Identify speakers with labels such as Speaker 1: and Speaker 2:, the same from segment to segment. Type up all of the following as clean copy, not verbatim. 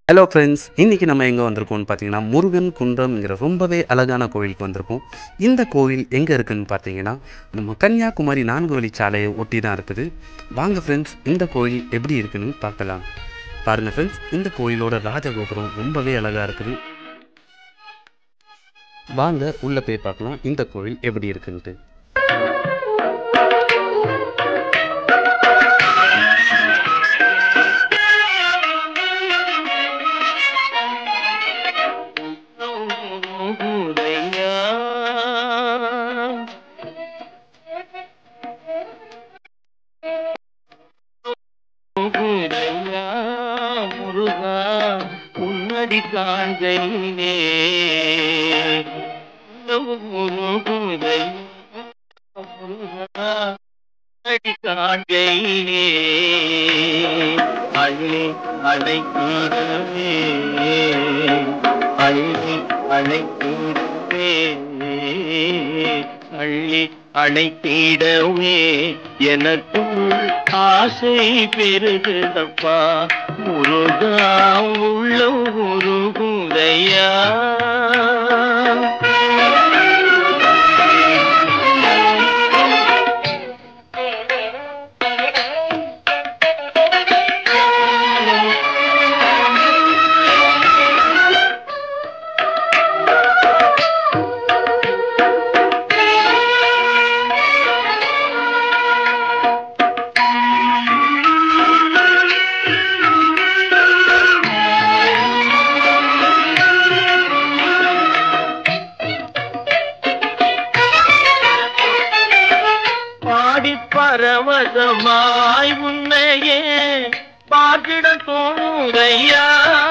Speaker 1: Hello friends, இன்றைக்கி நம்ம எங்கே வந்திருக்கோம்னு பார்த்தீங்கன்னா முருகன் குன்றம்ங்கிற ரொம்பவே அழகான கோவிலுக்கு வந்திருக்கோம். இந்த கோவில் எங்கே இருக்குதுன்னு பார்த்தீங்கன்னா நம்ம கன்னியாகுமரி 4 வழிச்சாலையை ஒட்டி தான் இருக்குது. வாங்க ஃப்ரெண்ட்ஸ், இந்த கோவில் எப்படி இருக்குன்னு பார்க்கலாம். பாருங்கள் ஃப்ரெண்ட்ஸ், இந்த கோவிலோட ராஜகோபுரம் ரொம்பவே அழகாக இருக்குது. வாங்க உள்ளே போய் பார்க்கலாம் இந்த கோவில் எப்படி இருக்குன்ட்டு.
Speaker 2: முருகா உன்னடி காண்கையிலே காண்கையிலே அள்ளி அழைக்கிடவே அள்ளி அழைக்கிடவே அள்ளி அணைத்திடவே எனக்குள் ஆசை பெருகுதப்பா முருகா உள்ள உருகுதையா. பரவசமாய் உன்னையே பார்த்திட தோணுதையா.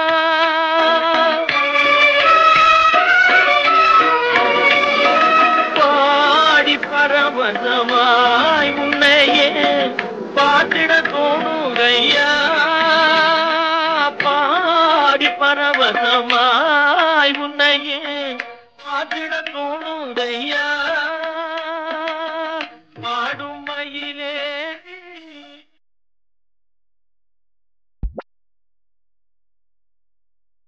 Speaker 2: பாடி பரவசமாய் உன்னையே பார்த்திட தோணுதையா. பாடி பரவசமாய் உன்னையே பார்த்திட தோணுதையா.